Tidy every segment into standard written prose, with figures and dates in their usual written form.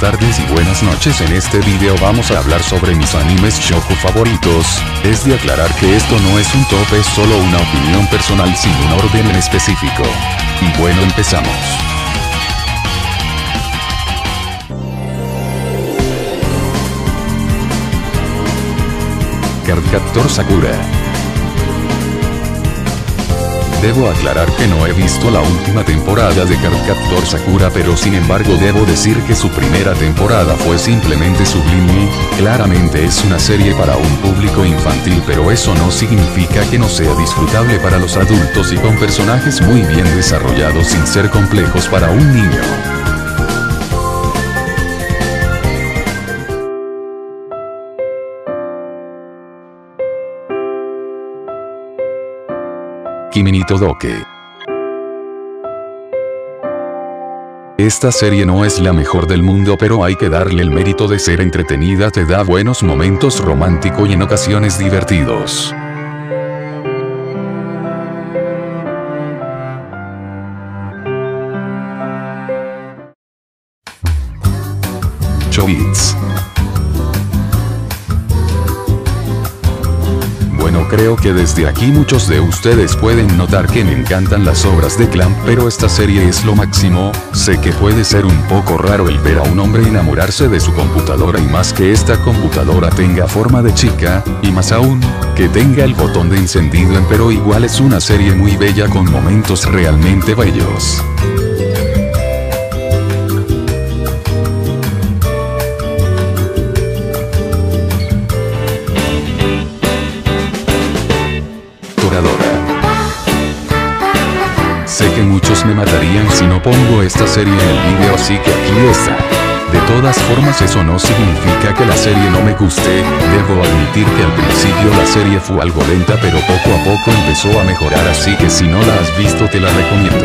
tardes y buenas noches. En este video vamos a hablar sobre mis animes shoujo favoritos. Es de aclarar que esto no es un top, es solo una opinión personal sin un orden en específico. Y bueno, empezamos. Cardcaptor Sakura. Debo aclarar que no he visto la última temporada de Cardcaptor Sakura, pero sin embargo debo decir que su primera temporada fue simplemente sublime. Claramente es una serie para un público infantil, pero eso no significa que no sea disfrutable para los adultos y con personajes muy bien desarrollados sin ser complejos para un niño. Kimi ni Todoke. Esta serie no es la mejor del mundo, pero hay que darle el mérito de ser entretenida, te da buenos momentos románticos y en ocasiones divertidos. Chobits. Bueno, creo que desde aquí muchos de ustedes pueden notar que me encantan las obras de Clamp, pero esta serie es lo máximo. Sé que puede ser un poco raro el ver a un hombre enamorarse de su computadora y más que esta computadora tenga forma de chica, y más aún, que tenga el botón de encendido en, pero igual es una serie muy bella con momentos realmente bellos. Sé que muchos me matarían si no pongo esta serie en el video, así que aquí está. De todas formas, eso no significa que la serie no me guste. Debo admitir que al principio la serie fue algo lenta, pero poco a poco empezó a mejorar, así que si no la has visto te la recomiendo.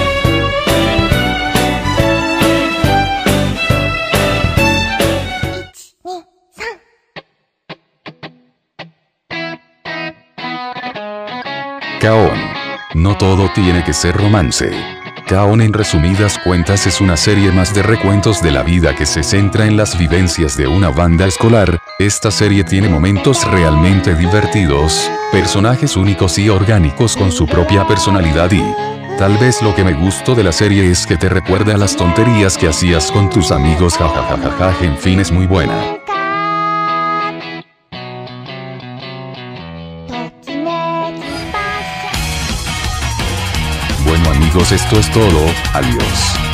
K-On! No todo tiene que ser romance. K-On! En resumidas cuentas es una serie más de recuentos de la vida que se centra en las vivencias de una banda escolar. Esta serie tiene momentos realmente divertidos, personajes únicos y orgánicos con su propia personalidad y... tal vez lo que me gustó de la serie es que te recuerda a las tonterías que hacías con tus amigos, jajajajaja, en fin, es muy buena. Bueno amigos, esto es todo, adiós.